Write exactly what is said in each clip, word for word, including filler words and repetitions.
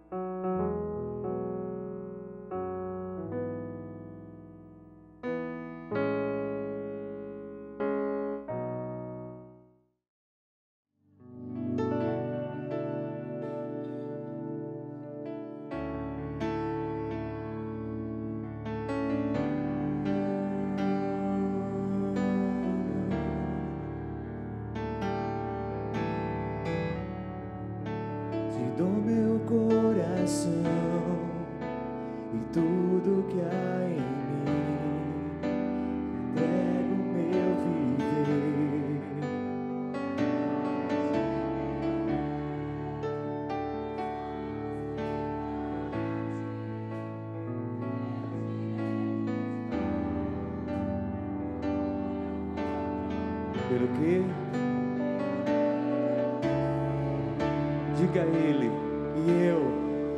Do meu coração e tudo que há em mim, entrego meu viver. Pelo quê? Diga a Ele, e eu,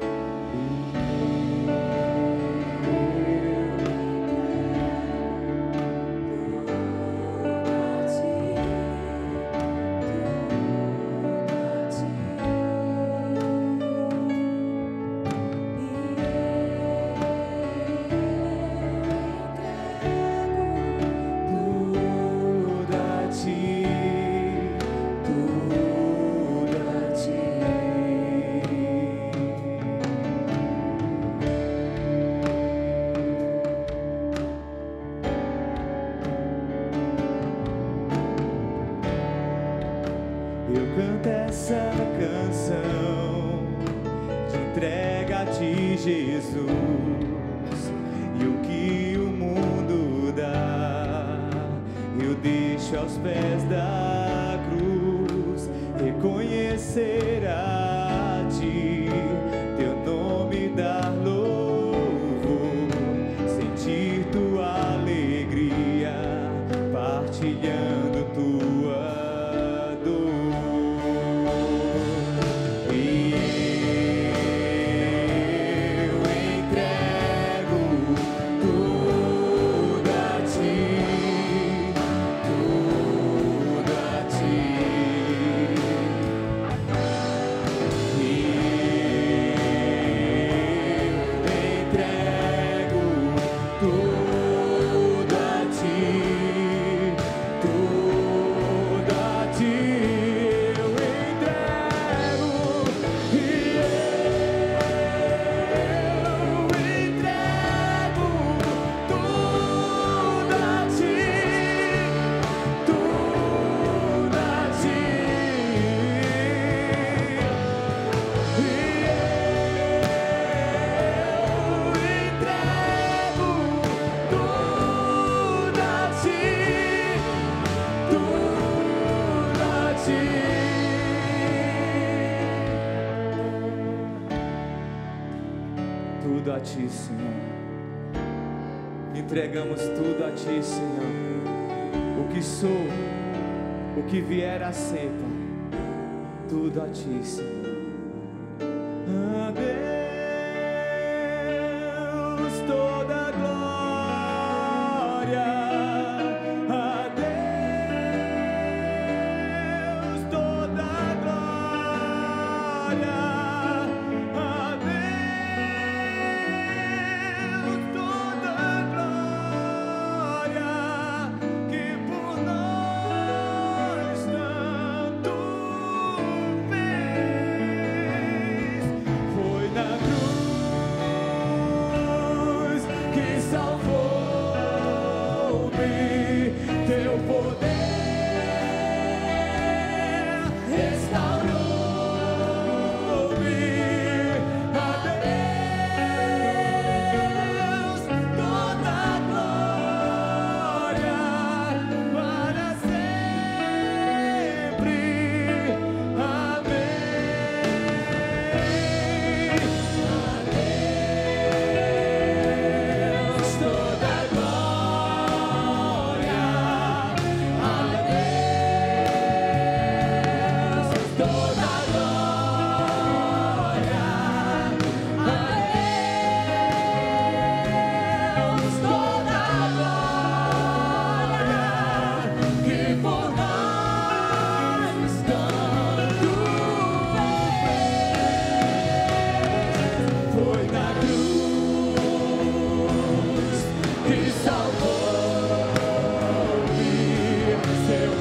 eu canto essa canção de entrega a Ti, Jesus, e o que o mundo dá eu deixo aos pés da cruz. Reconhecer a Ti, Teu nome dar louvor, sentir Tua alegria, partilhando Tua tudo a Ti, Senhor. Entregamos tudo a Ti, Senhor. O que sou, o que vier a ser, Pai, tudo a Ti, Senhor. A Deus toda glória, a Deus toda glória. Foi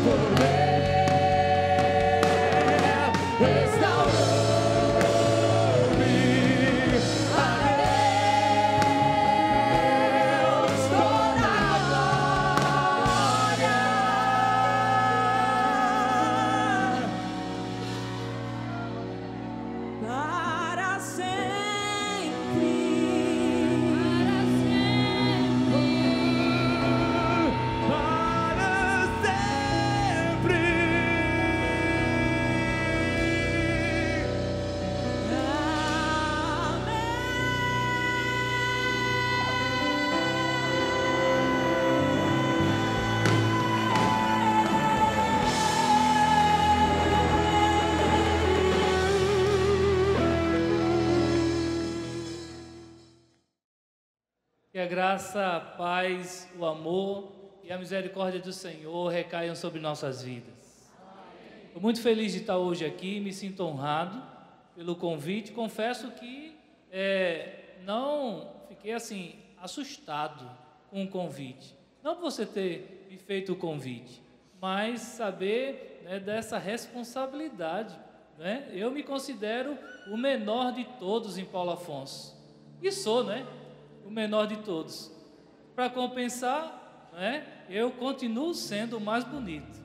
Que a graça, a paz, o amor e a misericórdia do Senhor recaiam sobre nossas vidas. Estou muito feliz de estar hoje aqui, me sinto honrado pelo convite. Confesso que é, não fiquei assim assustado com o convite. Não por você ter me feito o convite, mas saber, né, dessa responsabilidade. Né? Eu me considero o menor de todos em Paulo Afonso. E sou, né? O menor de todos. Para compensar, né, eu continuo sendo o mais bonito.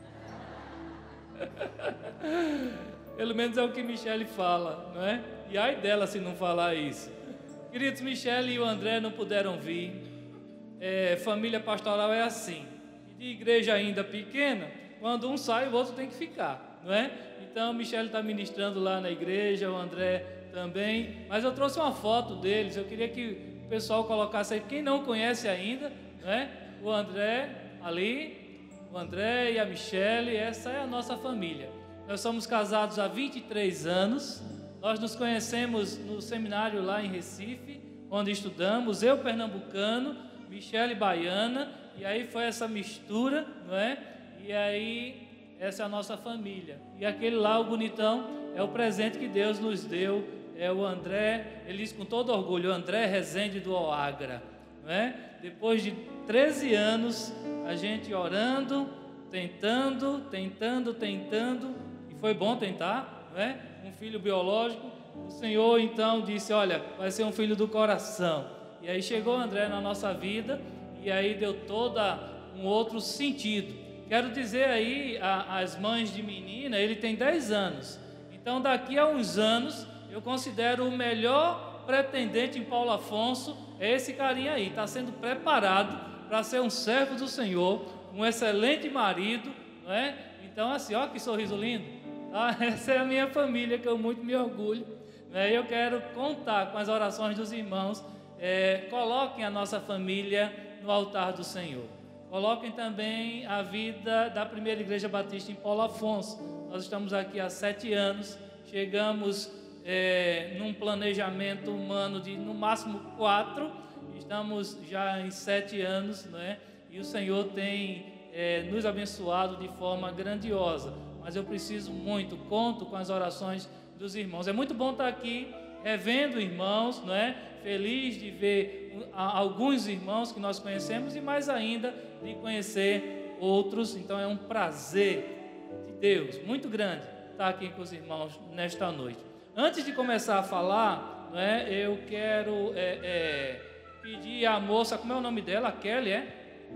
Pelo menos é o que Michele fala, não é? E ai dela se não falar isso. Queridos, Michele e o André não puderam vir. É, família pastoral é assim. De igreja ainda pequena, quando um sai, o outro tem que ficar, não é? Então, Michele está ministrando lá na igreja, o André também. Mas eu trouxe uma foto deles, eu queria que o pessoal colocasse aí, quem não conhece ainda, né? O André ali, o André e a Michele, essa é a nossa família. Nós somos casados há vinte e três anos, nós nos conhecemos no seminário lá em Recife, onde estudamos, eu pernambucano, Michele baiana, e aí foi essa mistura, não é? E aí, essa é a nossa família. E aquele lá, o bonitão, é o presente que Deus nos deu. É o André, ele diz com todo orgulho, o André Rezende do Oagra, não é? Depois de treze anos, a gente orando, tentando, tentando, tentando, e foi bom tentar, não é? Um filho biológico, o Senhor então disse, olha, vai ser um filho do coração. E aí chegou o André na nossa vida, e aí deu todo um outro sentido. Quero dizer aí, a, as mães de menina, ele tem dez anos, então daqui a uns anos, eu considero o melhor pretendente em Paulo Afonso, é esse carinha aí, está sendo preparado para ser um servo do Senhor, um excelente marido, não é? Então assim, ó que sorriso lindo, tá? Essa é a minha família, que eu muito me orgulho, né? Eu quero contar com as orações dos irmãos, é, coloquem a nossa família no altar do Senhor, coloquem também a vida da primeira igreja batista em Paulo Afonso. Nós estamos aqui há sete anos, chegamos É, num planejamento humano de no máximo quatro, estamos já em sete anos, né? E o Senhor tem é, nos abençoado de forma grandiosa, mas eu preciso muito, conto com as orações dos irmãos. É muito bom estar aqui revendo irmãos, não é? Feliz de ver alguns irmãos que nós conhecemos e mais ainda de conhecer outros, então é um prazer de Deus muito grande estar aqui com os irmãos nesta noite. Antes de começar a falar, né, eu quero é, é, pedir à moça, como é o nome dela? A Kelly, é?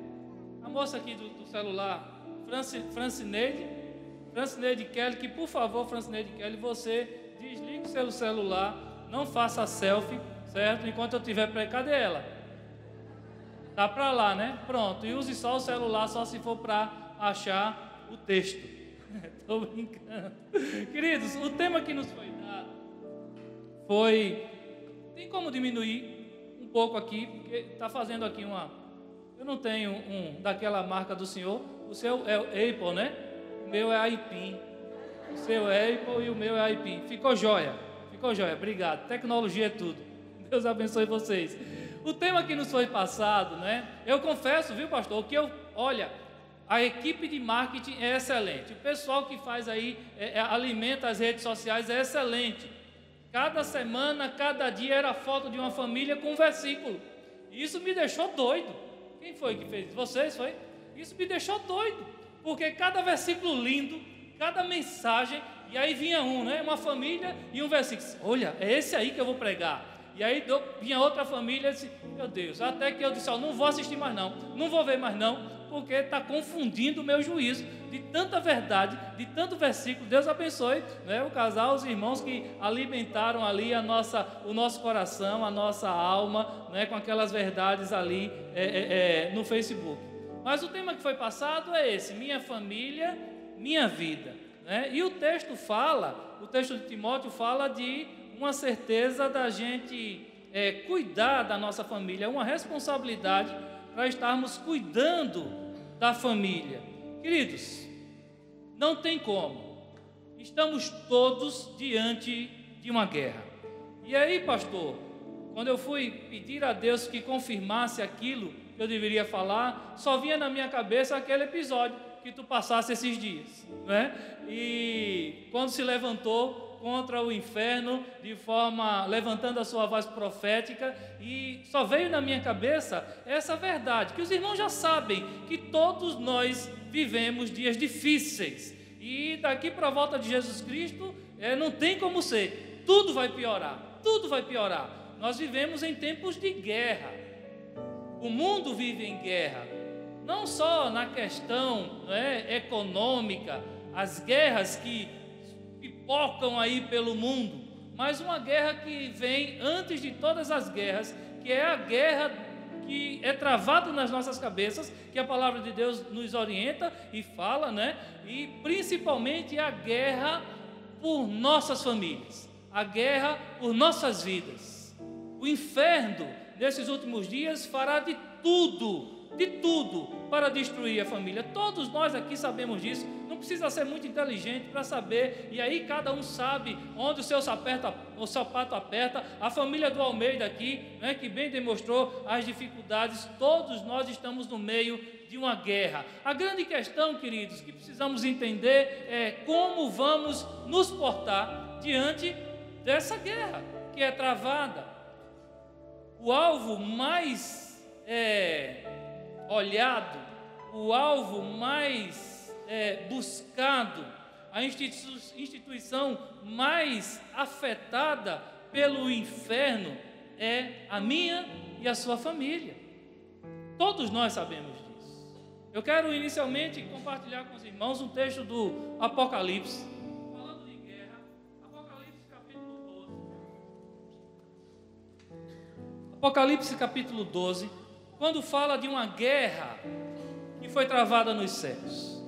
A moça aqui do, do celular, Franci, Francineide, Francineide Kelly, que por favor, Francineide Kelly, você desligue o seu celular, não faça selfie, certo? Enquanto eu estiver para cadê ela? Tá para lá, né? Pronto, e use só o celular, só se for para achar o texto. Estou brincando. Queridos, o tema que nos foi dado foi... Tem como diminuir um pouco aqui, porque está fazendo aqui uma... Eu não tenho um daquela marca do senhor. O seu é o Apple, né? O meu é iPin. O seu é Apple e o meu é iPin. Ficou jóia. Ficou jóia. Obrigado. Tecnologia é tudo. Deus abençoe vocês. O tema que nos foi passado, né? Eu confesso, viu, pastor, que eu... Olha... A equipe de marketing é excelente. O pessoal que faz aí, é, é, alimenta as redes sociais é excelente. Cada semana, cada dia era foto de uma família com um versículo. Isso me deixou doido. Quem foi que fez? Vocês, foi? Isso me deixou doido. porque cada versículo lindo, cada mensagem, e aí vinha um, né? Uma família e um versículo. Olha, é esse aí que eu vou pregar. E aí vinha outra família e disse, meu Deus, até que eu disse, ó, não vou assistir mais não, não vou ver mais não, porque está confundindo o meu juízo de tanta verdade, de tanto versículo. Deus abençoe, né, o casal, os irmãos que alimentaram ali a nossa, o nosso coração, a nossa alma, né, com aquelas verdades ali é, é, é, no Facebook. Mas o tema que foi passado é esse, minha família, minha vida, né? E o texto fala, o texto de Timóteo fala de uma certeza da gente é, cuidar da nossa família, uma responsabilidade para estarmos cuidando da família. Queridos, não tem como, estamos todos diante de uma guerra. E aí, pastor, quando eu fui pedir a Deus que confirmasse aquilo que eu deveria falar, só vinha na minha cabeça aquele episódio que tu passasse esses dias, né? E quando se levantou contra o inferno, de forma, levantando a sua voz profética, e só veio na minha cabeça essa verdade, que os irmãos já sabem, que todos nós vivemos dias difíceis, e daqui para a volta de Jesus Cristo, é, não tem como ser, tudo vai piorar, tudo vai piorar, nós vivemos em tempos de guerra, o mundo vive em guerra, não só na questão, né, econômica, as guerras que pipocam aí pelo mundo, mas uma guerra que vem antes de todas as guerras, que é a guerra que é travada nas nossas cabeças, que a palavra de Deus nos orienta e fala, né? E principalmente a guerra por nossas famílias, a guerra por nossas vidas. O inferno, nesses últimos dias, fará de tudo, de tudo, para destruir a família. Todos nós aqui sabemos disso, não precisa ser muito inteligente para saber, e aí cada um sabe onde o seu sapato, o sapato aperta. A família do Almeida aqui, né, que bem demonstrou as dificuldades, todos nós estamos no meio de uma guerra. A grande questão, queridos, que precisamos entender é como vamos nos portar diante dessa guerra que é travada. O alvo mais é, olhado, o alvo mais é, buscado, a institu- instituição mais afetada pelo inferno é a minha e a sua família. Todos nós sabemos disso. Eu quero inicialmente compartilhar com os irmãos um texto do Apocalipse, falando de guerra, Apocalipse capítulo doze. Apocalipse capítulo doze, quando fala de uma guerra que foi travada nos céus.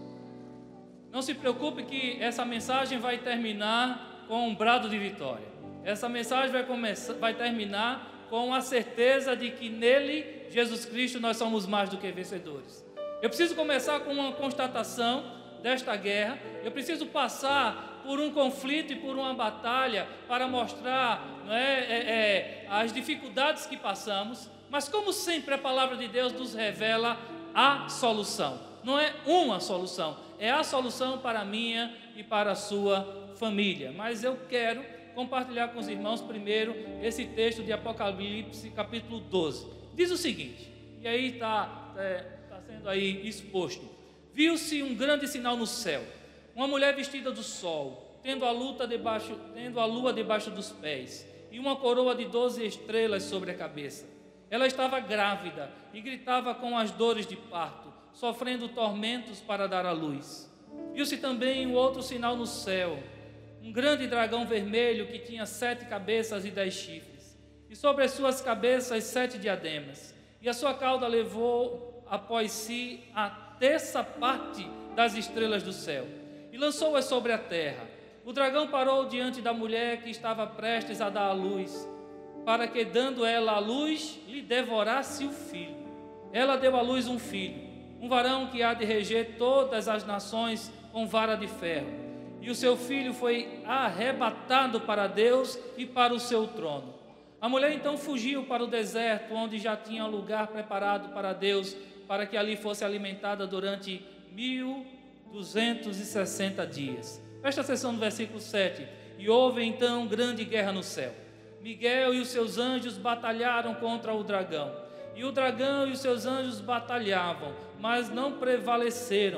Não se preocupe que essa mensagem vai terminar com um brado de vitória. Essa mensagem vai, começar, vai terminar com a certeza de que nele, Jesus Cristo, nós somos mais do que vencedores. Eu preciso começar com uma constatação desta guerra. Eu preciso passar por um conflito e por uma batalha para mostrar, não é, é, é, as dificuldades que passamos. Mas como sempre a palavra de Deus nos revela a solução. Não é uma solução, é a solução para a minha e para a sua família. Mas eu quero compartilhar com os irmãos primeiro esse texto de Apocalipse capítulo doze. Diz o seguinte, e aí está é, tá sendo aí exposto. Viu-se um grande sinal no céu, uma mulher vestida do sol, tendo a, luta debaixo, tendo a lua debaixo dos pés, e uma coroa de doze estrelas sobre a cabeça. Ela estava grávida e gritava com as dores de parto, sofrendo tormentos para dar à luz. Viu-se também um outro sinal no céu, um grande dragão vermelho que tinha sete cabeças e dez chifres, e sobre as suas cabeças sete diademas, e a sua cauda levou após si a terça parte das estrelas do céu, e lançou-as sobre a terra. O dragão parou diante da mulher que estava prestes a dar à luz, para que, dando ela à luz, lhe devorasse o filho. Ela deu à luz um filho, um varão que há de reger todas as nações com vara de ferro. E o seu filho foi arrebatado para Deus e para o seu trono. A mulher então fugiu para o deserto, onde já tinha lugar preparado para Deus, para que ali fosse alimentada durante mil duzentos e sessenta dias. Presta atenção no versículo sete. E houve então grande guerra no céu. Miguel e os seus anjos batalharam contra o dragão. E o dragão e os seus anjos batalhavam, mas não prevaleceram.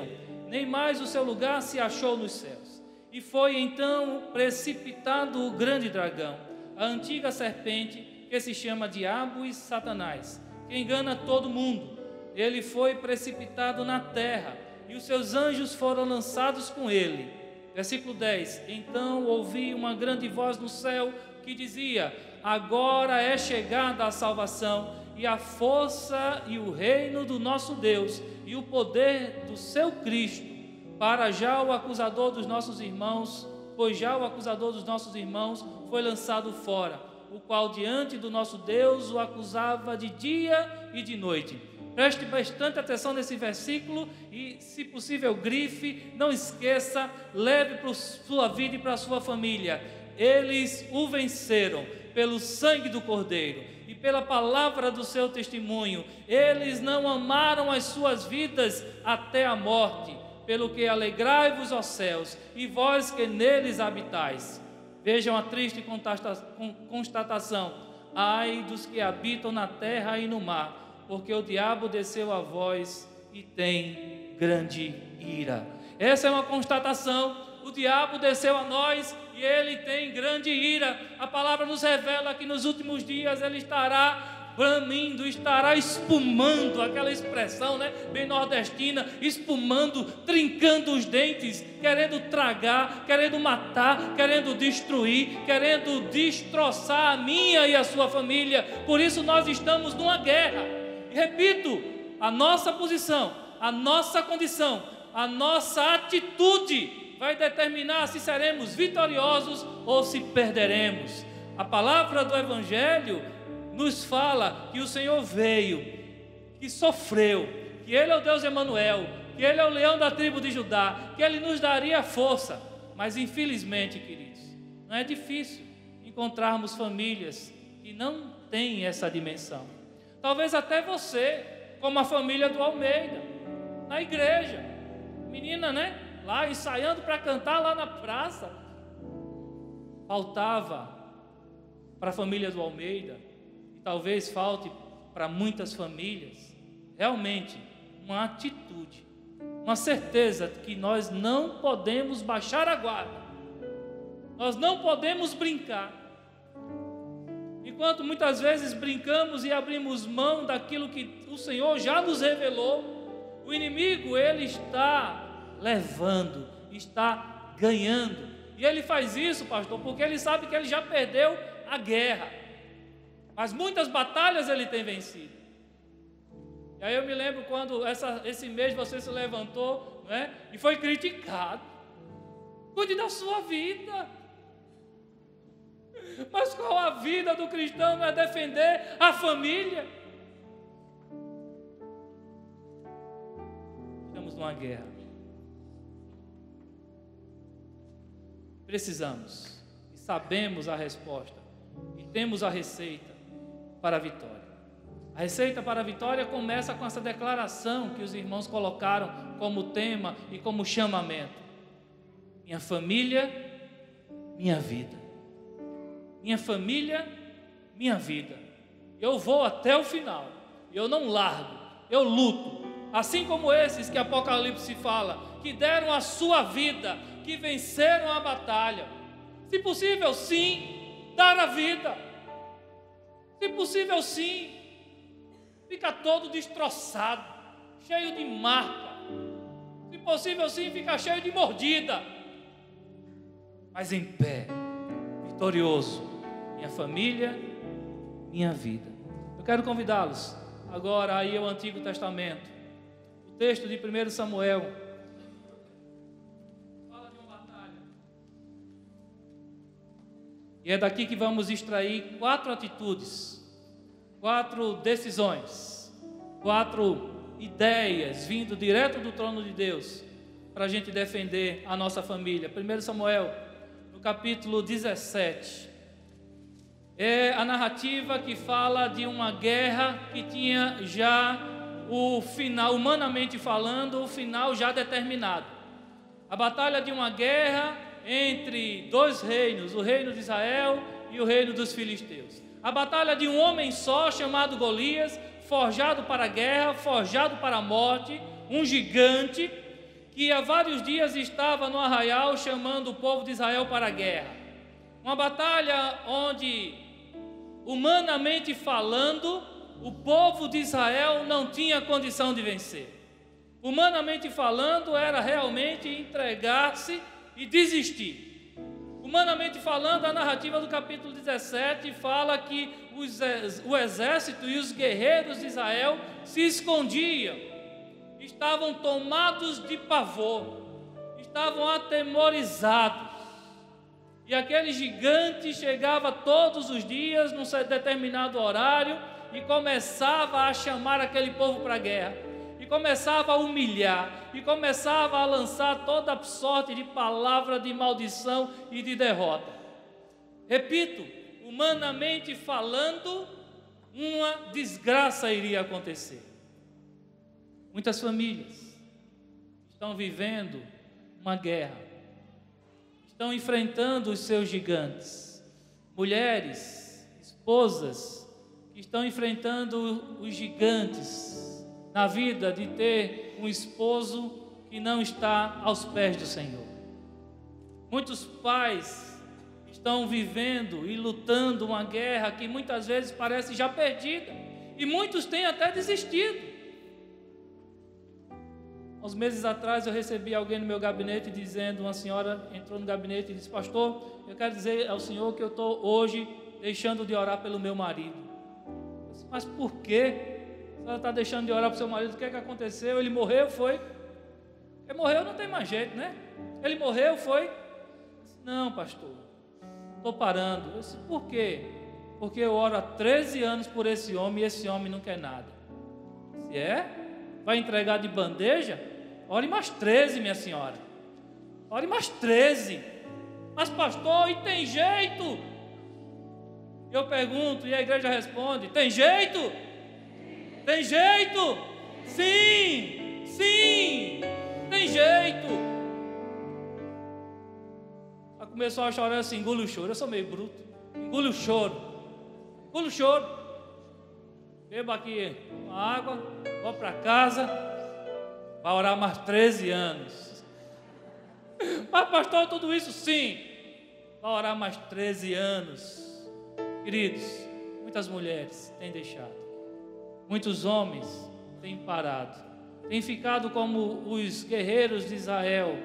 nem mais o seu lugar se achou nos céus. E foi então precipitado o grande dragão, a antiga serpente, que se chama Diabo e Satanás, que engana todo mundo. Ele foi precipitado na terra, e os seus anjos foram lançados com ele. Versículo dez. Então ouvi uma grande voz no céu que dizia: agora é chegada a salvação, e a força e o reino do nosso Deus, e o poder do seu Cristo, para já o acusador dos nossos irmãos, pois já o acusador dos nossos irmãos foi lançado fora, o qual diante do nosso Deus o acusava de dia e de noite. Preste bastante atenção nesse versículo e, se possível, grife, não esqueça, leve para a sua vida e para a sua família. Eles o venceram pelo sangue do Cordeiro e pela palavra do seu testemunho. Eles não amaram as suas vidas até a morte, pelo que alegrai-vos, ó céus, e vós que neles habitais. Vejam a triste constatação: ai dos que habitam na terra e no mar, porque o diabo desceu a vós e tem grande ira. Essa é uma constatação. O diabo desceu a nós e ele tem grande ira. A palavra nos revela que nos últimos dias ele estará bramindo, estará espumando, aquela expressão, né, bem nordestina, espumando, trincando os dentes, querendo tragar, querendo matar, querendo destruir, querendo destroçar a minha e a sua família. Por isso nós estamos numa guerra. E repito, a nossa posição, a nossa condição, a nossa atitude vai determinar se seremos vitoriosos ou se perderemos. A palavra do Evangelho nos fala que o Senhor veio, que sofreu, que Ele é o Deus Emanuel, que Ele é o leão da tribo de Judá, que Ele nos daria força. Mas infelizmente, queridos, não é difícil encontrarmos famílias que não têm essa dimensão. Talvez até você, como a família do Almeida, na igreja, menina, né? Lá ensaiando para cantar lá na praça. Faltava para a família do Almeida, e talvez falte para muitas famílias, realmente uma atitude, uma certeza que nós não podemos baixar a guarda, nós não podemos brincar. Enquanto muitas vezes brincamos e abrimos mão daquilo que o Senhor já nos revelou, o inimigo ele está levando, está ganhando. E ele faz isso, pastor, porque ele sabe que ele já perdeu a guerra, mas muitas batalhas ele tem vencido. E aí eu me lembro quando essa, esse mês você se levantou, né, e foi criticado. Cuide da sua vida. Mas qual a vida do cristão não é defender a família? Estamos numa guerra. Precisamos, e sabemos a resposta, e temos a receita para a vitória. A receita para a vitória começa com essa declaração que os irmãos colocaram como tema e como chamamento: minha família, minha vida. Minha família, minha vida. Eu vou até o final, eu não largo, eu luto. Assim como esses que Apocalipse fala, que deram a sua vida, que venceram a batalha. Se possível, sim, dar a vida. Se possível, sim, fica todo destroçado, cheio de marca. Se possível, sim, fica cheio de mordida, mas em pé, vitorioso. Minha família, minha vida. Eu quero convidá-los agora aí ao Antigo Testamento. O texto de primeiro Samuel fala de uma batalha. E é daqui que vamos extrair quatro atitudes, quatro decisões, quatro ideias vindo direto do trono de Deus para a gente defender a nossa família. primeiro Samuel, no capítulo dezessete. É a narrativa que fala de uma guerra que tinha já o final, humanamente falando, o final já determinado. A batalha de uma guerra entre dois reinos, o reino de Israel e o reino dos filisteus. A batalha de um homem só, chamado Golias, forjado para a guerra, forjado para a morte, um gigante que há vários dias estava no arraial chamando o povo de Israel para a guerra. Uma batalha onde, humanamente falando, o povo de Israel não tinha condição de vencer. Humanamente falando, era realmente entregar-se e desistir. Humanamente falando, a narrativa do capítulo dezessete fala que os, o exército e os guerreiros de Israel se escondiam, estavam tomados de pavor, estavam atemorizados. E aquele gigante chegava todos os dias, num determinado horário, e começava a chamar aquele povo para a guerra, e começava a humilhar, e começava a lançar toda sorte de palavra de maldição e de derrota. Repito, humanamente falando, uma desgraça iria acontecer. Muitas famílias estão vivendo uma guerra, estão enfrentando os seus gigantes. Mulheres, esposas, que estão enfrentando os gigantes na vida de ter um esposo que não está aos pés do Senhor. Muitos pais estão vivendo e lutando uma guerra que muitas vezes parece já perdida, e muitos têm até desistido. Uns meses atrás eu recebi alguém no meu gabinete dizendo, uma senhora entrou no gabinete e disse: pastor, eu quero dizer ao senhor que eu estou hoje deixando de orar pelo meu marido. Eu disse: mas por quê? A senhora está deixando de orar pelo seu marido? O que é que aconteceu? Ele morreu, foi? Ele morreu, não tem mais jeito, né? Ele morreu, foi? Eu disse: não, pastor, estou parando. Eu disse: por quê? Porque eu oro há treze anos por esse homem e esse homem não quer nada. Se é? Vai entregar de bandeja? Ore mais treze, minha senhora. Ore mais treze. Mas pastor, e tem jeito? Eu pergunto e a igreja responde: tem jeito? Tem jeito? Sim, sim, tem jeito. Ela começou a chorar assim: engole o choro. Eu sou meio bruto. Engole o choro. Engole o choro. Beba aqui uma água, vou para casa, vai orar mais treze anos. Mas pastor, tudo isso? Sim, vai orar mais treze anos. Queridos, muitas mulheres têm deixado, muitos homens têm parado, têm ficado como os guerreiros de Israel,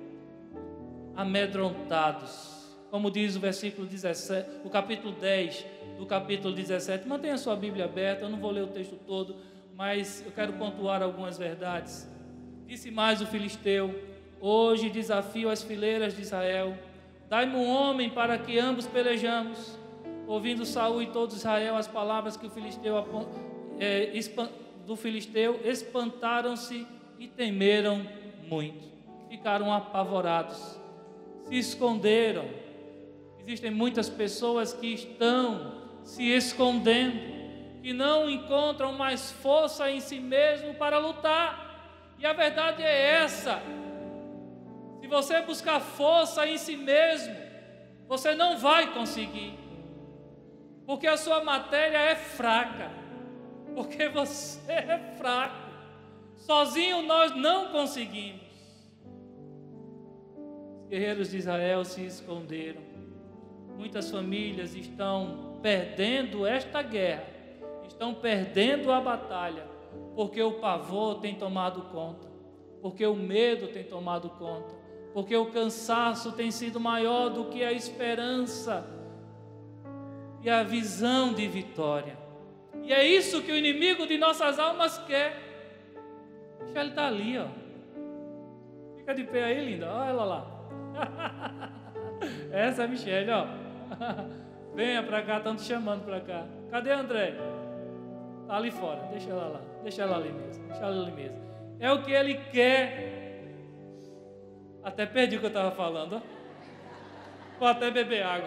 amedrontados, como diz o versículo dezessete, o capítulo dez do capítulo dezessete. Mantenha a sua Bíblia aberta, eu não vou ler o texto todo, mas eu quero pontuar algumas verdades. Disse mais o filisteu: hoje desafio as fileiras de Israel, dai-me um homem para que ambos pelejamos. Ouvindo Saul e todo Israel as palavras que o filisteu, é, do filisteu, espantaram-se e temeram muito, ficaram apavorados, se esconderam. Existem muitas pessoas que estão se escondendo, que não encontram mais força em si mesmo para lutar, e a verdade é essa: se você buscar força em si mesmo, você não vai conseguir, porque a sua matéria é fraca, porque você é fraco. Sozinho nós não conseguimos. Os guerreiros de Israel se esconderam. Muitas famílias estão perdendo esta guerra, estão perdendo a batalha, porque o pavor tem tomado conta, porque o medo tem tomado conta, porque o cansaço tem sido maior do que a esperança e a visão de vitória. E é isso que o inimigo de nossas almas quer. Deixa ele estar ali, ó. Fica de pé aí, linda. Olha ela lá. Essa é a Michelle, ó. Venha para cá, estão te chamando para cá. Cadê a André? Está ali fora. Deixa ela lá. Deixa ela ali mesmo. Deixa ela ali mesmo. É o que ele quer. Até perdi o que eu estava falando, ó. Vou até beber água.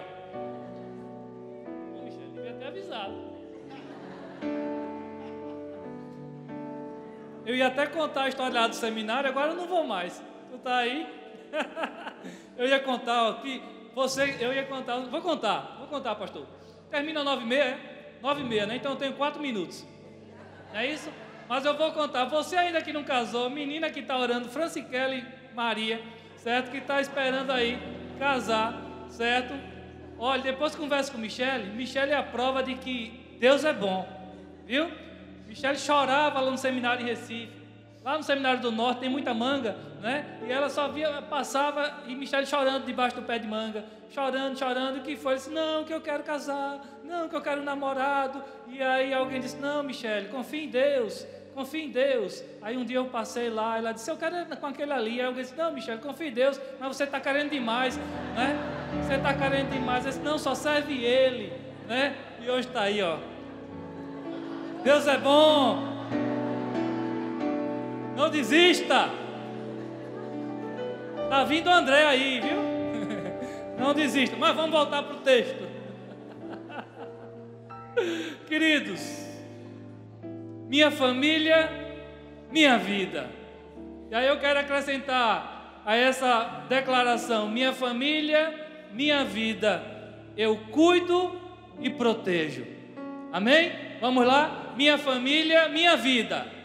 Ô, Michelle, devia ter avisado. Eu ia até contar a história lá do seminário, agora eu não vou mais. Tu tá aí? Eu ia contar aqui, você, eu ia contar, vou contar, vou contar, pastor. Termina nove e meia, é? Nove e meia, né? Então eu tenho quatro minutos. Não é isso? Mas eu vou contar. Você ainda que não casou, menina que está orando, Franciele Maria, certo? Que está esperando aí casar, certo? Olha, depois conversa com Michele. Michele é a prova de que Deus é bom, viu? Michele chorava lá no seminário em Recife. Lá no Seminário do Norte tem muita manga, né? E ela só via, passava e Michele chorando debaixo do pé de manga, chorando, chorando, o que foi? Ela disse, não, que eu quero casar, não, que eu quero um namorado. E aí alguém disse, não, Michele, confia em Deus, confia em Deus. Aí um dia eu passei lá, ela disse, eu quero ir com aquele ali. Aí alguém disse, não, Michele, confia em Deus, mas você está querendo demais, né? Você está querendo demais. Eu disse, não, só serve Ele, né? E hoje está aí, ó. Deus é bom. Não desista. Está vindo o André aí, viu? Não desista. Mas vamos voltar para o texto. Queridos, minha família, minha vida. E aí eu quero acrescentar a essa declaração: minha família, minha vida. Eu cuido e protejo. Amém? Vamos lá? Minha família, minha vida.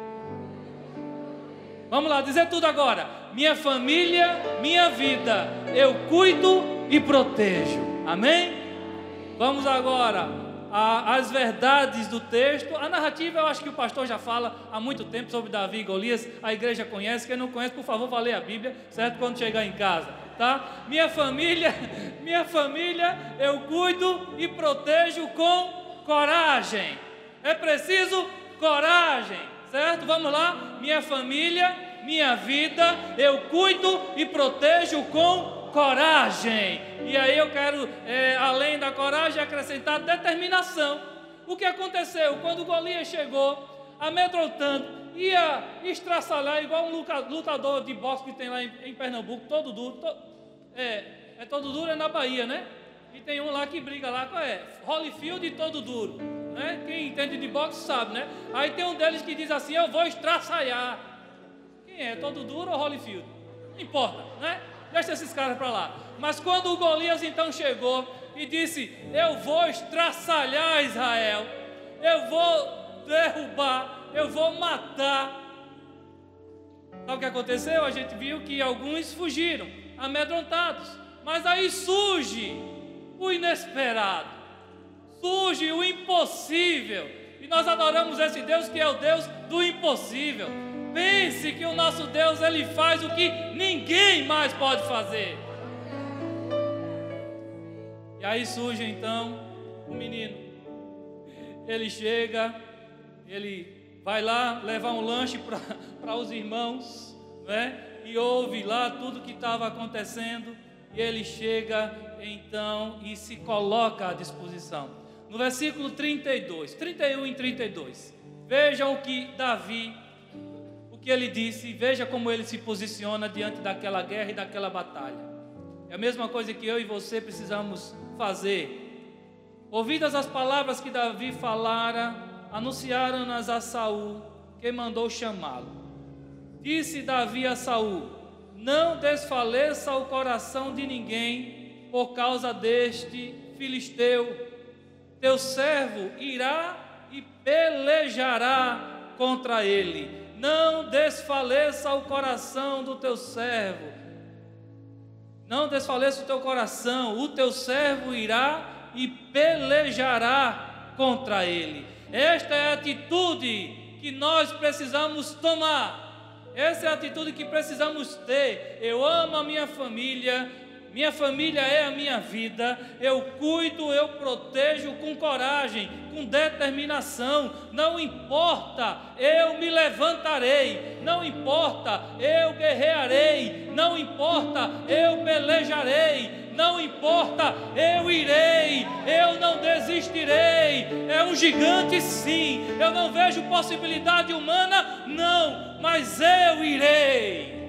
Vamos lá, dizer tudo agora. Minha família, minha vida, eu cuido e protejo. Amém? Vamos agora às verdades do texto. A narrativa eu acho que o pastor já fala há muito tempo sobre Davi e Golias. A igreja conhece. Quem não conhece, por favor, vá ler a Bíblia, certo? Quando chegar em casa, tá? Minha família, minha família, eu cuido e protejo com coragem. É preciso coragem, certo? Vamos lá. Minha família, minha vida, eu cuido e protejo com coragem. E aí eu quero, é, além da coragem, acrescentar determinação. O que aconteceu? Quando Golias chegou, amedrontando, ia estraçalhar igual um lutador de boxe que tem lá em, em Pernambuco, todo duro. To, é, é todo duro, é na Bahia, né? E tem um lá que briga lá, qual é? Holyfield e todo duro. Né? Quem entende de boxe sabe, né? Aí tem um deles que diz assim, eu vou estraçalhar. Quem é? Todo duro ou Holyfield? Não importa, né? Deixa esses caras para lá. Mas quando o Golias então chegou e disse, eu vou estraçalhar Israel, eu vou derrubar, eu vou matar. Sabe o que aconteceu? A gente viu que alguns fugiram, amedrontados. Mas aí surge o inesperado, surge o impossível. E nós adoramos esse Deus que é o Deus do impossível. Pense que o nosso Deus, Ele faz o que ninguém mais pode fazer. E aí surge então o menino. Ele chega, ele vai lá levar um lanche para os irmãos, né? E ouve lá tudo que estava acontecendo. E ele chega então e se coloca à disposição. No versículo trinta e dois, trinta e um e trinta e dois, vejam o que Davi, o que ele disse, veja como ele se posiciona diante daquela guerra e daquela batalha. É a mesma coisa que eu e você precisamos fazer. Ouvidas as palavras que Davi falara, anunciaram-nas a Saul, que mandou chamá-lo. Disse Davi a Saul, não desfaleça o coração de ninguém por causa deste filisteu. Teu servo irá e pelejará contra ele. Não desfaleça o coração do teu servo. Não desfaleça o teu coração. O teu servo irá e pelejará contra ele. Esta é a atitude que nós precisamos tomar. Essa é a atitude que precisamos ter. Eu amo a minha família. Minha família é a minha vida, eu cuido, eu protejo com coragem, com determinação, não importa, eu me levantarei, não importa, eu guerrearei, não importa, eu pelejarei, não importa, eu irei, eu não desistirei. É um gigante sim, eu não vejo possibilidade humana, não, mas eu irei.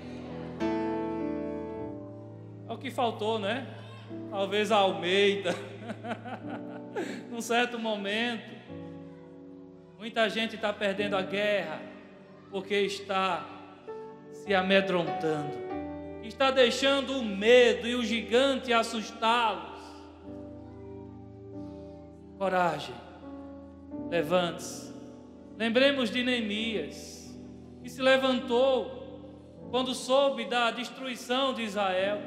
É o que faltou, né? Talvez a Almeida, num certo momento, muita gente está perdendo a guerra, porque está se amedrontando, está deixando o medo e o gigante assustá-los. Coragem, levante-se, Lembremos de Neemias, que se levantou quando soube da destruição de Israel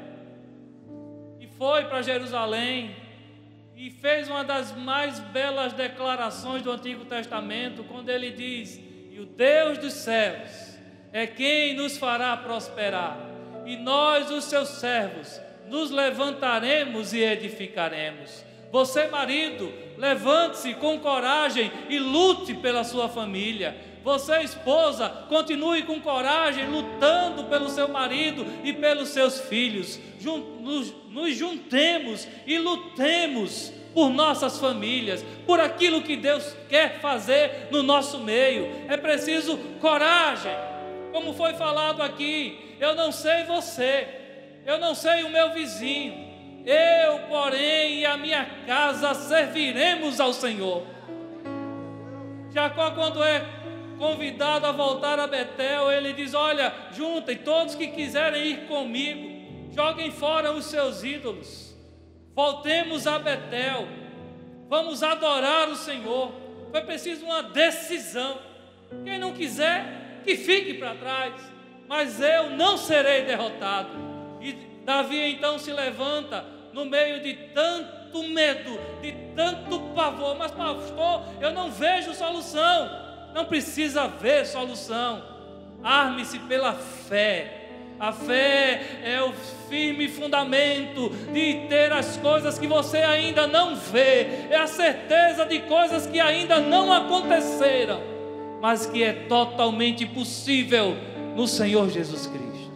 e foi para Jerusalém e fez uma das mais belas declarações do Antigo Testamento, quando ele diz: e o Deus dos céus é quem nos fará prosperar, e nós, os seus servos, nos levantaremos e edificaremos. Você, marido, levante-se com coragem e lute pela sua família. Você, esposa, continue com coragem, lutando pelo seu marido e pelos seus filhos. Nos, nos juntemos e lutemos por nossas famílias, por aquilo que Deus quer fazer no nosso meio. É preciso coragem, como foi falado aqui. Eu não sei você, eu não sei o meu vizinho, eu, porém, e a minha casa serviremos ao Senhor. Jacó, quando é convidado a voltar a Betel, ele diz: olha, juntem todos que quiserem ir comigo, joguem fora os seus ídolos, voltemos a Betel, vamos adorar o Senhor. Foi preciso uma decisão. Quem não quiser, que fique para trás, mas eu não serei derrotado. E Davi então se levanta no meio de tanto medo, de tanto pavor. Mas pastor, eu não vejo solução. Não precisa ver solução. Arme-se pela fé. A fé é o firme fundamento de ter as coisas que você ainda não vê. É a certeza de coisas que ainda não aconteceram, mas que é totalmente possível no Senhor Jesus Cristo.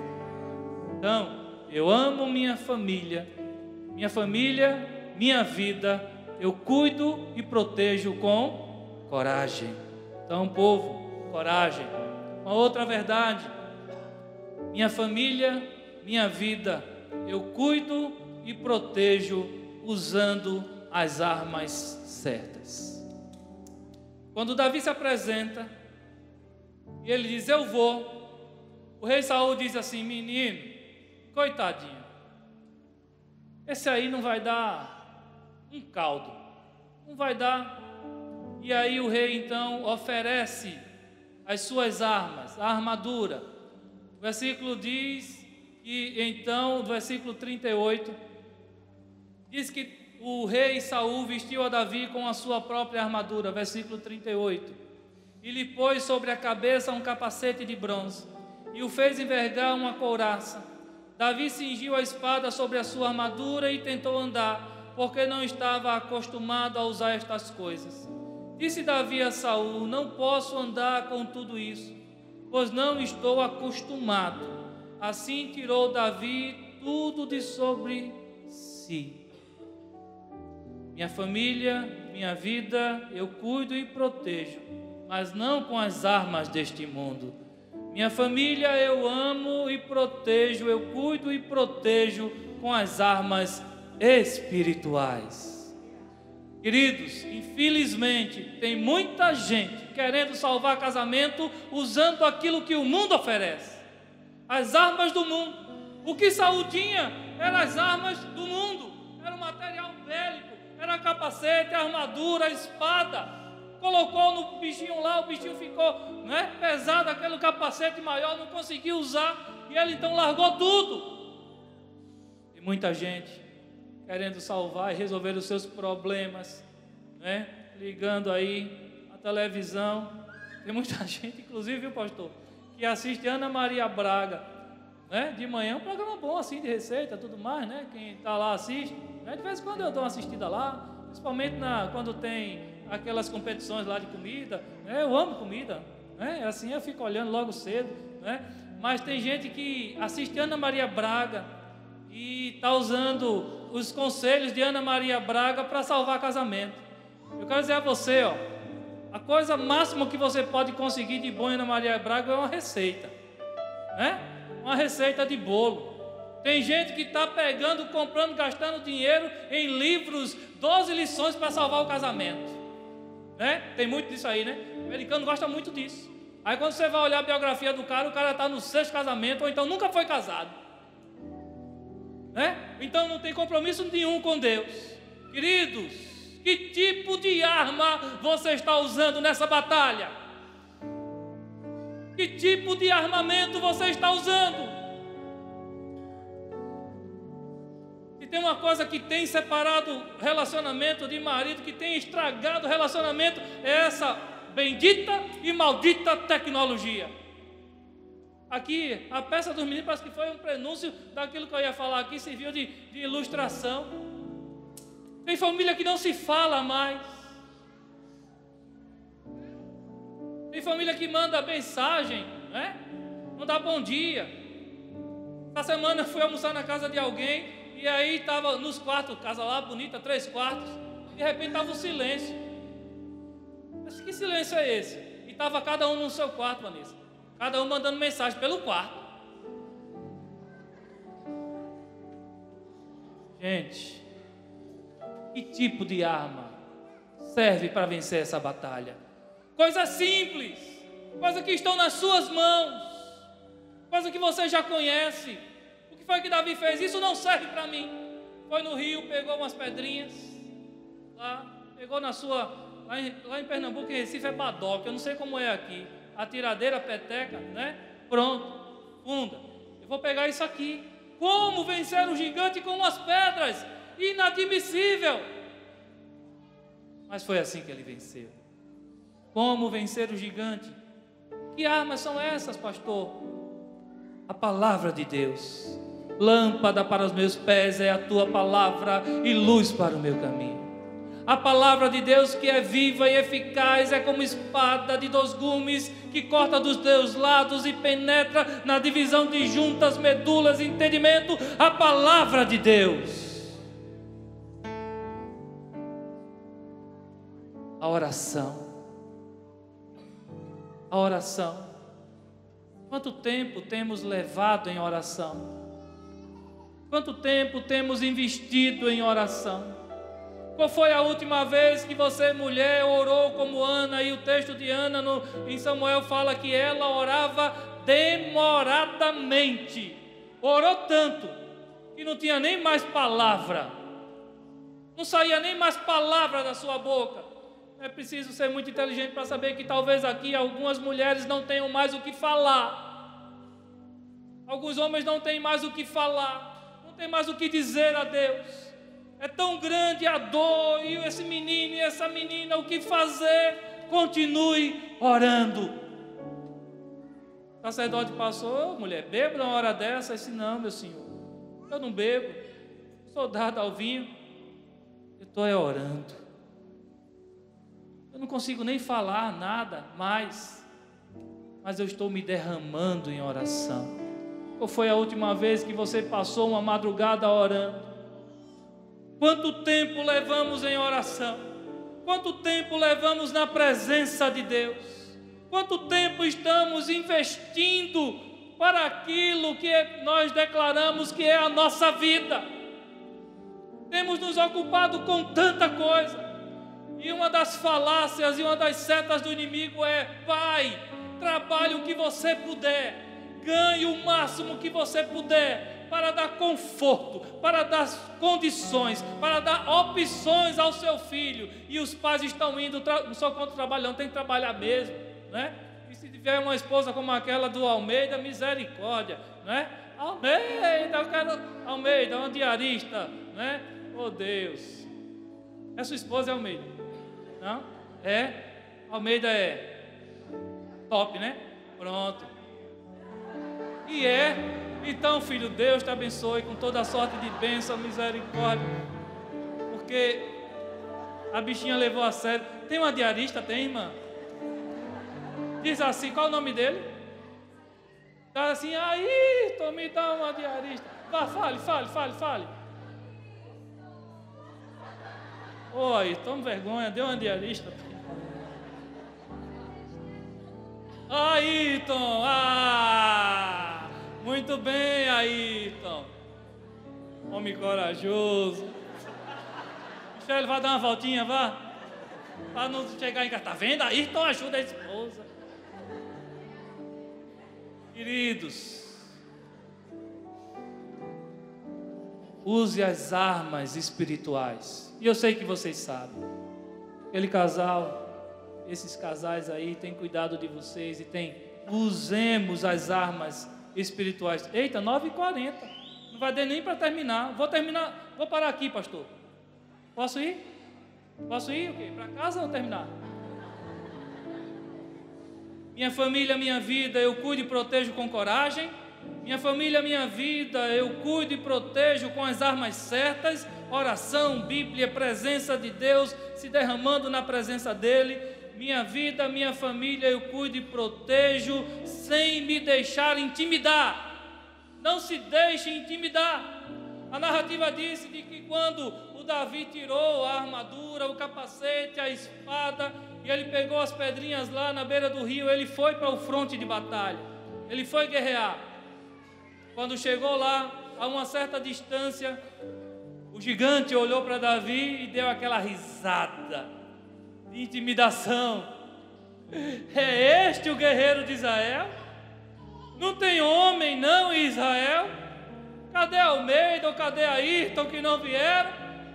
Então, eu amo minha família, minha família, minha vida, eu cuido e protejo com coragem. Então, povo, coragem. Uma outra verdade: minha família, minha vida, eu cuido e protejo usando as armas certas. Quando Davi se apresenta e ele diz: eu vou, o rei Saul diz assim: menino, coitadinho, esse aí não vai dar um caldo, não vai dar. E aí o rei então oferece as suas armas, a armadura. O versículo diz que então, no versículo trinta e oito, diz que o rei Saul vestiu a Davi com a sua própria armadura, versículo trinta e oito, e lhe pôs sobre a cabeça um capacete de bronze, e o fez envergar uma couraça. Davi cingiu a espada sobre a sua armadura e tentou andar, porque não estava acostumado a usar estas coisas. Disse Davi a Saul: não posso andar com tudo isso, pois não estou acostumado. Assim tirou Davi tudo de sobre si. Minha família, minha vida, eu cuido e protejo, mas não com as armas deste mundo. Minha família eu amo e protejo, eu cuido e protejo com as armas espirituais. Queridos, infelizmente tem muita gente querendo salvar casamento usando aquilo que o mundo oferece, as armas do mundo. O que Saul tinha eram as armas do mundo, era o material bélico, era capacete, armadura, espada. Colocou no bichinho lá, o bichinho ficou, né, pesado, aquele capacete maior, não conseguiu usar, e ele então largou tudo. E muita gente querendo salvar e resolver os seus problemas, né, ligando aí a televisão. Tem muita gente, inclusive, viu, pastor, que assiste Ana Maria Braga, né, de manhã, um programa bom assim de receita, tudo mais, né, quem está lá assiste, né, de vez em quando eu dou uma assistida lá, principalmente na, quando tem aquelas competições lá de comida, né, eu amo comida, né, assim eu fico olhando logo cedo, né, mas tem gente que assiste Ana Maria Braga e está usando os conselhos de Ana Maria Braga para salvar casamento. Eu quero dizer a você, ó, a coisa máxima que você pode conseguir de bom em Ana Maria Braga é uma receita, né? Uma receita de bolo. Tem gente que está pegando, comprando, gastando dinheiro em livros, doze lições para salvar o casamento, né? Tem muito disso aí, né? O americano gosta muito disso. Aí quando você vai olhar a biografia do cara, o cara está no sexto casamento, ou então nunca foi casado, né? Então não tem compromisso nenhum com Deus. Queridos, Que tipo de arma você está usando nessa batalha? Que tipo de armamento você está usando? Se tem uma coisa que tem separado relacionamento de marido, que tem estragado o relacionamento, é essa bendita e maldita tecnologia. Aqui, a peça dos meninos parece que foi um prenúncio daquilo que eu ia falar aqui, serviu de, de ilustração. Tem família que não se fala mais. Tem família que manda mensagem, né? Não dá bom dia. Essa semana eu fui almoçar na casa de alguém e aí estava nos quartos, casa lá bonita, três quartos. De repente estava um silêncio. Mas que silêncio é esse? E estava cada um no seu quarto, Vanessa. Cada um mandando mensagem pelo quarto. Gente, que tipo de arma serve para vencer essa batalha? Coisa simples, coisa que estão nas suas mãos, coisa que você já conhece. O que foi que Davi fez? Isso não serve para mim. Foi no rio, pegou umas pedrinhas, lá, pegou na sua, lá em, lá em Pernambuco, em Recife é badoca, eu não sei como é aqui, atiradeira, peteca, né? Pronto, funda. Eu vou pegar isso aqui. Como vencer o gigante com umas pedras? Inadmissível. Mas foi assim que ele venceu. Como vencer o gigante? Que armas são essas, pastor? A palavra de Deus. Lâmpada para os meus pés é a tua palavra e luz para o meu caminho. A palavra de Deus, que é viva e eficaz, é como espada de dois gumes, que corta dos dois lados e penetra na divisão de juntas, medulas e entendimento. A palavra de Deus. A oração. A oração. Quanto tempo temos levado em oração? Quanto tempo temos investido em oração? Qual foi a última vez que você, mulher, orou como Ana? E o texto de Ana no, em Samuel fala que ela orava demoradamente. Orou tanto que não tinha nem mais palavra. Não saía nem mais palavra da sua boca. É preciso ser muito inteligente para saber que talvez aqui algumas mulheres não tenham mais o que falar. Alguns homens não têm mais o que falar. Não tem mais o que dizer a Deus. É tão grande a dor, e esse menino e essa menina, o que fazer? Continue orando. O sacerdote passou, oh, mulher, bebo na hora dessa? Eu disse, não, meu senhor, eu não bebo, sou dado ao vinho, eu estou orando. Eu não consigo nem falar nada mais, mas eu estou me derramando em oração. Qual foi a última vez que você passou uma madrugada orando? Quanto tempo levamos em oração? Quanto tempo levamos na presença de Deus? Quanto tempo estamos investindo para aquilo que nós declaramos que é a nossa vida? Temos nos ocupado com tanta coisa. E uma das falácias e uma das setas do inimigo é: Pai, trabalhe o que você puder, ganhe o máximo que você puder, para dar conforto, para dar condições, para dar opções ao seu filho. E os pais estão indo só quando trabalham, tem que trabalhar mesmo, né? E se tiver uma esposa como aquela do Almeida, misericórdia, né? Almeida, eu quero Almeida, uma diarista, né? Oh Deus, é sua esposa é Almeida? Não? É? Almeida é top, né? Pronto. E é. Então, filho, Deus te abençoe com toda a sorte de bênção, misericórdia. Porque a bichinha levou a sério. Tem uma diarista, tem, irmã? Diz assim, qual é o nome dele? Diz assim, aí, então me dá uma diarista. Vá, fale, fale, fale, fale. Oi, toma vergonha, deu uma diarista. Ayrton, ah! Muito bem, Ayrton. Homem corajoso. Michele, vai dar uma voltinha, vá. Para não chegar em casa. Tá vendo? Ayrton ajuda a esposa. Queridos, use as armas espirituais. E eu sei que vocês sabem. aquele casal, esses casais aí, tem cuidado de vocês e tem, usemos as armas espirituais. Eita, nove e quarenta, não vai dar nem para terminar. Vou terminar, vou parar aqui, pastor. Posso ir? Posso ir o quê? Para casa ou terminar? Minha família, minha vida, eu cuido e protejo com coragem. Minha família, minha vida, eu cuido e protejo com as armas certas. Oração, Bíblia, presença de Deus, se derramando na presença dEle. Minha vida, minha família, eu cuido e protejo sem me deixar intimidar. Não se deixe intimidar. A narrativa disse de que quando o Davi tirou a armadura, o capacete, a espada, e ele pegou as pedrinhas lá na beira do rio, ele foi para o fronte de batalha. Ele foi guerrear. Quando chegou lá, a uma certa distância, o gigante olhou para Davi e deu aquela risada de intimidação. É este o guerreiro de Israel? Não tem homem não em Israel? Cadê Almeida ou cadê Ayrton que não vieram?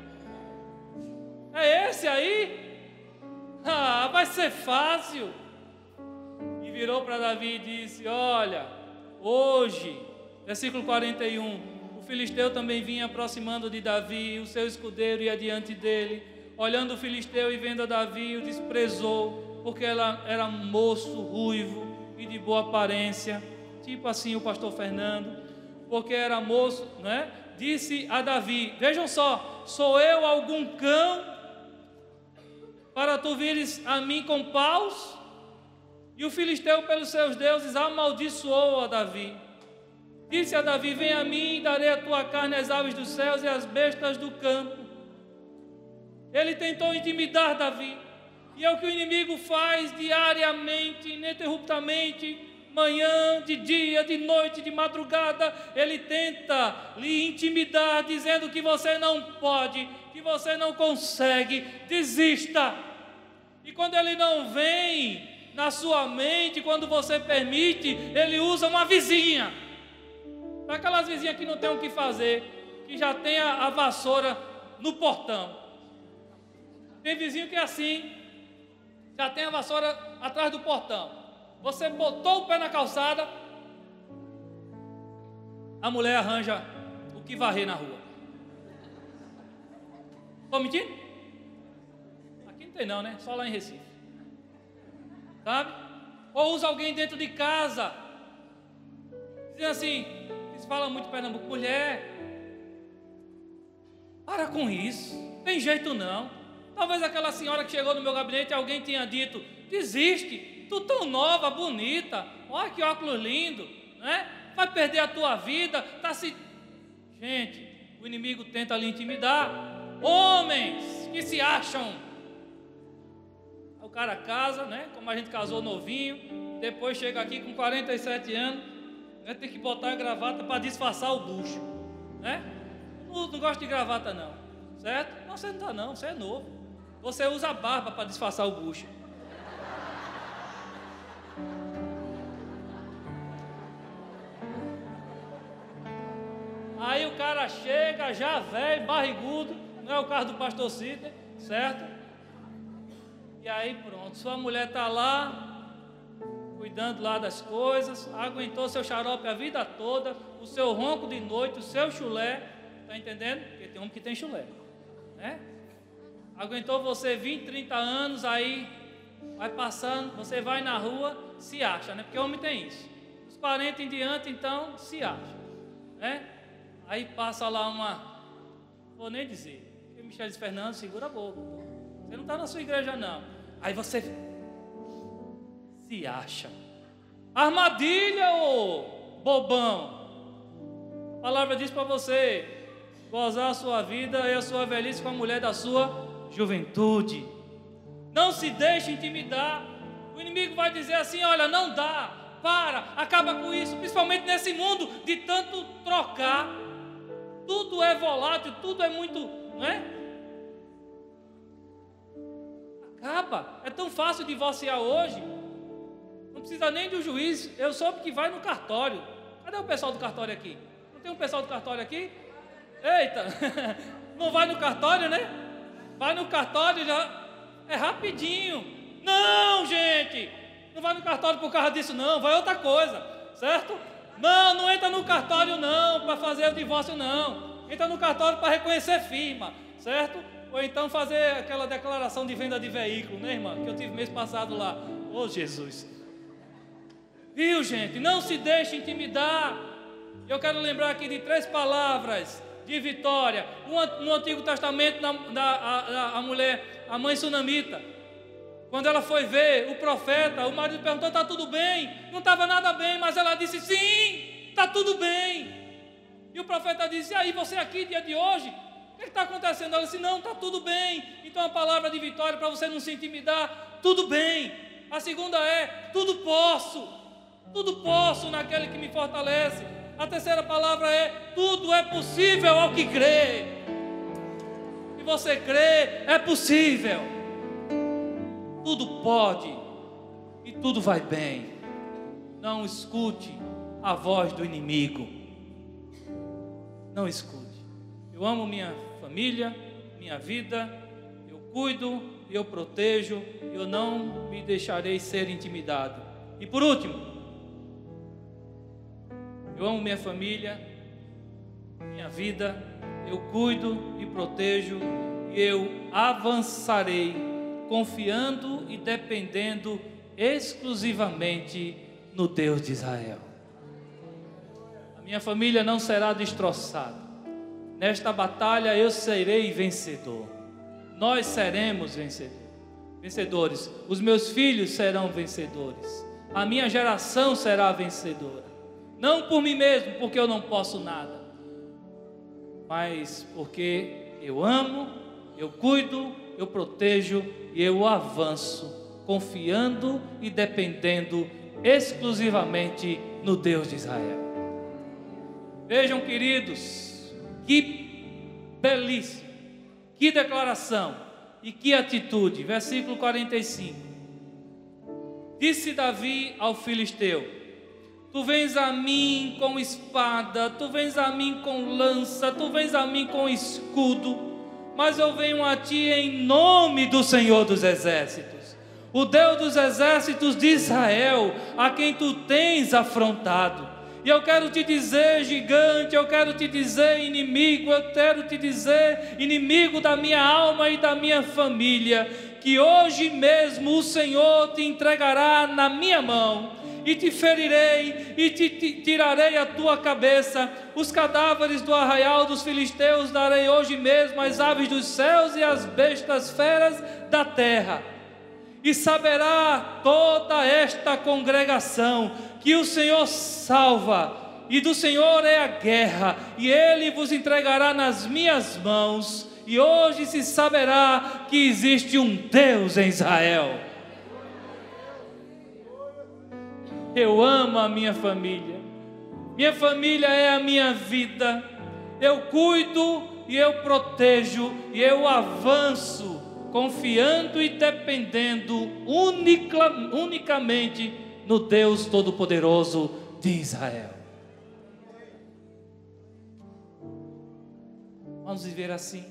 É esse aí? Ah, vai ser fácil. E virou para Davi e disse: olha, hoje, versículo quarenta e um, o filisteu também vinha aproximando de Davi, o seu escudeiro ia diante dele. Olhando o filisteu e vendo a Davi, o desprezou, porque ela era moço, ruivo e de boa aparência, tipo assim o pastor Fernando, porque era moço, não é? Disse a Davi: vejam só, sou eu algum cão para tu vires a mim com paus? E o filisteu pelos seus deuses amaldiçoou a Davi. Disse a Davi: vem a mim e darei a tua carne às aves dos céus e às bestas do campo. Ele tentou intimidar Davi, e é o que o inimigo faz diariamente, ininterruptamente, manhã, de dia, de noite, de madrugada. Ele tenta lhe intimidar, dizendo que você não pode, que você não consegue, desista. E quando ele não vem na sua mente, quando você permite, ele usa uma vizinha, para aquelas vizinhas que não tem o que fazer, que já tem a, a vassoura no portão. Tem vizinho que é assim, já tem a vassoura atrás do portão. Você botou o pé na calçada, a mulher arranja o que varrer na rua. Estou mentindo? Aqui não tem não, né? Só lá em Recife. Sabe? Ou usa alguém dentro de casa, dizendo assim, eles falam muito em Pernambuco: mulher, para com isso, não tem jeito não. Talvez aquela senhora que chegou no meu gabinete, alguém tinha dito: desiste, tu tão nova, bonita, olha que óculos lindo, né? Vai perder a tua vida, tá se... Gente, o inimigo tenta lhe intimidar. Homens que se acham, o cara casa, né? Como a gente casou novinho, depois chega aqui com quarenta e sete anos, né? Tem que botar a gravata para disfarçar o bucho, né? Não, não gosto de gravata não, certo? Não, você não está não, você é novo. Você usa a barba para disfarçar o bucho. Aí o cara chega já velho, barrigudo, não é o caso do pastor Sidney, certo? E aí pronto, sua mulher está lá, cuidando lá das coisas, aguentou seu xarope a vida toda, o seu ronco de noite, o seu chulé, está entendendo? Porque tem homem que tem chulé, né? Aguentou você vinte, trinta anos, aí vai passando, você vai na rua, se acha, né? Porque homem tem isso. Os quarenta em diante, então, se acha, né? Aí passa lá uma, vou nem dizer, porque Michele diz: Fernando, segura a boca, você não está na sua igreja não. Aí você se acha. Armadilha, ô bobão. A palavra diz para você gozar a sua vida e a sua velhice com a mulher da sua juventude. Não se deixe intimidar. O inimigo vai dizer assim: olha, não dá, para, acaba com isso. Principalmente nesse mundo de tanto trocar, tudo é volátil, tudo é muito, não é? Acaba, é tão fácil divorciar hoje, não precisa nem do juiz. Eu soube que vai no cartório. Cadê o pessoal do cartório aqui? Não tem um pessoal do cartório aqui? Eita, não vai no cartório, né? Vai no cartório, já é rapidinho. Não, gente, não vai no cartório por causa disso não, vai outra coisa, certo? Não, não entra no cartório não, para fazer o divórcio não. Entra no cartório para reconhecer firma, certo? Ou então fazer aquela declaração de venda de veículo, né, irmã? Que eu tive mês passado lá. Ô, Jesus. Viu, gente? Não se deixe intimidar. Eu quero lembrar aqui de três palavras de vitória. Uma, no Antigo Testamento, na, na, a, a mulher, a mãe sunamita, quando ela foi ver o profeta, o marido perguntou: está tudo bem? Não estava nada bem, mas ela disse: sim, está tudo bem. E o profeta disse: e aí, você aqui, dia de hoje, o que está acontecendo? Ela disse: não, está tudo bem. Então a palavra de vitória, para você não se intimidar: tudo bem. A segunda é: tudo posso. Tudo posso naquele que me fortalece. A terceira palavra é: tudo é possível ao que crê. Se você crê, é possível. Tudo pode e tudo vai bem. Não escute a voz do inimigo. Não escute. Eu amo minha família, minha vida. Eu cuido, eu protejo. Eu não me deixarei ser intimidado. E por último, eu amo minha família, minha vida, eu cuido e protejo, e eu avançarei, confiando e dependendo exclusivamente no Deus de Israel. A minha família não será destroçada. Nesta batalha eu serei vencedor. Nós seremos vencedores. Vencedores. Os meus filhos serão vencedores. A minha geração será vencedora. Não por mim mesmo, porque eu não posso nada, mas porque eu amo, eu cuido, eu protejo e eu avanço, confiando e dependendo exclusivamente no Deus de Israel. Vejam, queridos, que belíssimo, que declaração e que atitude. Versículo quarenta e cinco. Disse Davi ao filisteu: tu vens a mim com espada, tu vens a mim com lança, tu vens a mim com escudo, mas eu venho a ti em nome do Senhor dos Exércitos, o Deus dos Exércitos de Israel, a quem tu tens afrontado. E eu quero te dizer, gigante, eu quero te dizer, inimigo, eu quero te dizer, inimigo da minha alma e da minha família, que hoje mesmo o Senhor te entregará na minha mão, e te ferirei, e te, te tirarei a tua cabeça. Os cadáveres do arraial dos filisteus darei hoje mesmo às aves dos céus e às bestas feras da terra. E saberá toda esta congregação que o Senhor salva, e do Senhor é a guerra, e Ele vos entregará nas minhas mãos. E hoje se saberá que existe um Deus em Israel. Eu amo a minha família, minha família é a minha vida, eu cuido e eu protejo e eu avanço, confiando e dependendo unica, unicamente no Deus Todo-Poderoso de Israel. Vamos viver assim,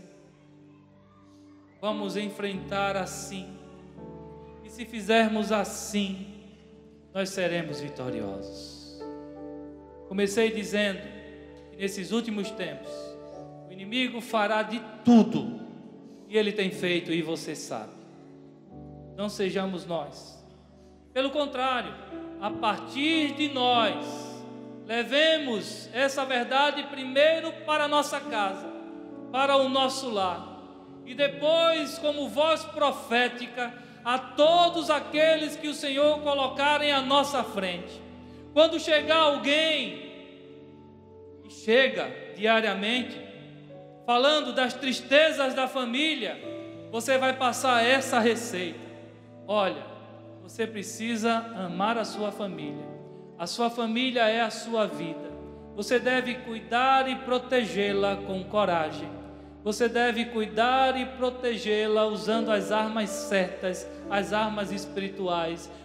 vamos enfrentar assim, e se fizermos assim, nós seremos vitoriosos. Comecei dizendo que nesses últimos tempos o inimigo fará de tudo, e ele tem feito, e você sabe. Não sejamos nós. Pelo contrário, a partir de nós, levemos essa verdade primeiro para a nossa casa, para o nosso lar, e depois, como voz profética, a todos aqueles que o Senhor colocarem à nossa frente. Quando chegar alguém, e chega diariamente, falando das tristezas da família, você vai passar essa receita: olha, você precisa amar a sua família, a sua família é a sua vida, você deve cuidar e protegê-la com coragem. Você deve cuidar e protegê-la usando as armas certas, as armas espirituais.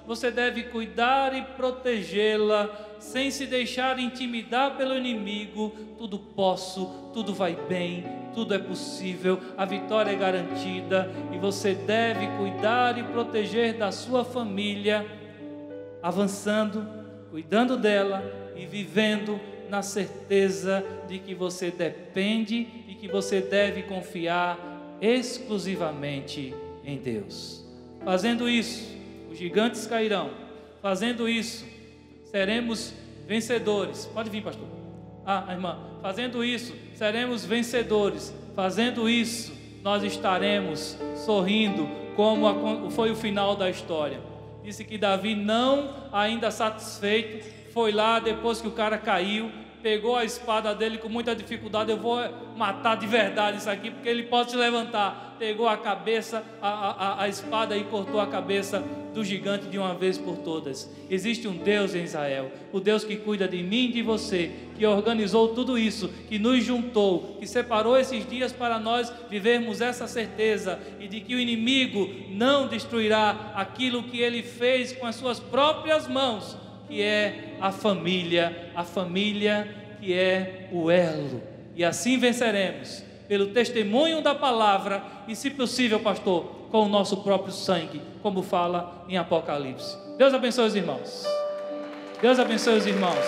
você deve cuidar e protegê-la, sem se deixar intimidar pelo inimigo. Tudo posso, tudo vai bem, tudo é possível, a vitória é garantida, e você deve cuidar e proteger da sua família, avançando, cuidando dela e vivendo na certeza de que você depende e que você deve confiar exclusivamente em Deus. Fazendo isso, os gigantes cairão. Fazendo isso, seremos vencedores. Pode vir, pastor. Ah, a irmã. Fazendo isso, seremos vencedores. Fazendo isso, nós estaremos sorrindo, como foi o final da história. Disse que Davi, não ainda satisfeito, foi lá depois que o cara caiu, pegou a espada dele com muita dificuldade. Eu vou matar de verdade isso aqui, porque ele pode se levantar. Pegou a cabeça, a, a, a espada, e cortou a cabeça do gigante de uma vez por todas. Existe um Deus em Israel, o Deus que cuida de mim e de você, que organizou tudo isso, que nos juntou, que separou esses dias para nós vivermos essa certeza, e de que o inimigo não destruirá aquilo que ele fez com as suas próprias mãos, que é a família, a família que é o elo. E assim venceremos, pelo testemunho da palavra, e se possível, pastor, com o nosso próprio sangue, como fala em Apocalipse. Deus abençoe os irmãos. Deus abençoe os irmãos.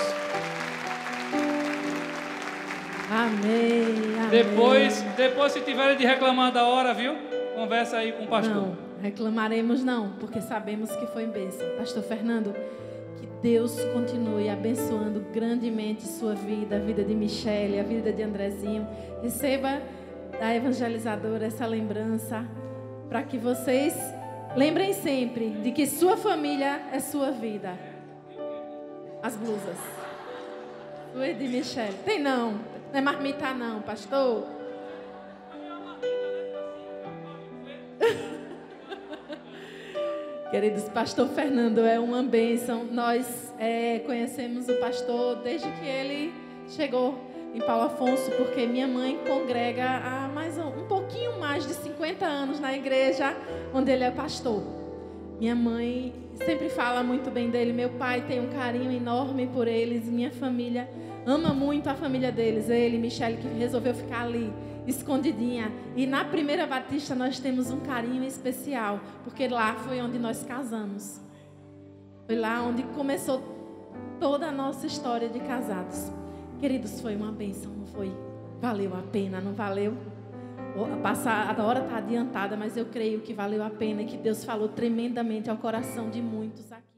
Amém, amém. Depois, depois se tiverem de reclamar da hora, viu? Conversa aí com o pastor. Não, reclamaremos não, porque sabemos que foi bênção. Pastor Fernando, que Deus continue abençoando grandemente sua vida, a vida de Michele, a vida de Andrezinho. Receba da evangelizadora essa lembrança, para que vocês lembrem sempre de que sua família é sua vida. As blusas. Sua e de Michele. Tem não, não é marmita não, pastor. Queridos, pastor Fernando é uma bênção. Nós é, conhecemos o pastor desde que ele chegou em Paulo Afonso, porque minha mãe congrega há mais um, um pouquinho mais de cinquenta anos na igreja onde ele é pastor. Minha mãe sempre fala muito bem dele, meu pai tem um carinho enorme por eles, minha família ama muito a família deles, ele e Michele, que resolveu ficar ali escondidinha. E na Primeira Batista nós temos um carinho especial, porque lá foi onde nós casamos. Foi lá onde começou toda a nossa história de casados. Queridos, foi uma bênção, não foi? Valeu a pena, não valeu? A hora está adiantada, mas eu creio que valeu a pena e que Deus falou tremendamente ao coração de muitos aqui.